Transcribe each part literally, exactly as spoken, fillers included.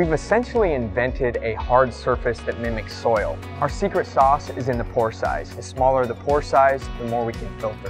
We've essentially invented a hard surface that mimics soil. Our secret sauce is in the pore size. The smaller the pore size, the more we can filter.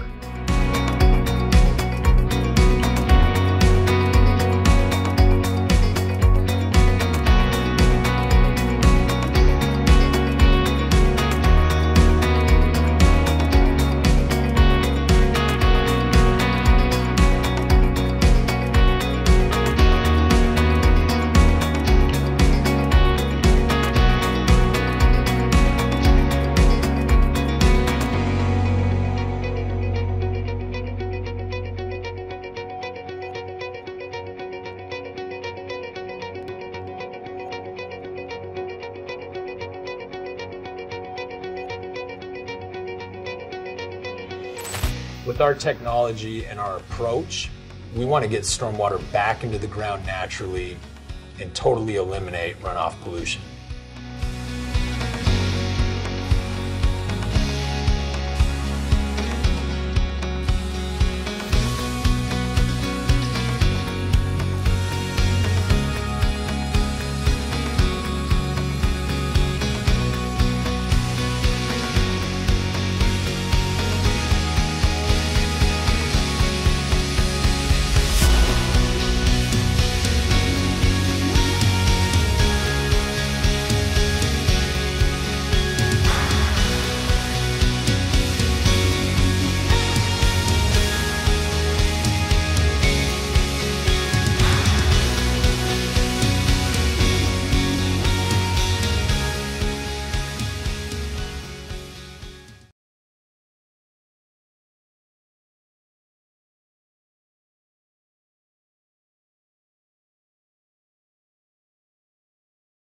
With our technology and our approach, we want to get stormwater back into the ground naturally and totally eliminate runoff pollution.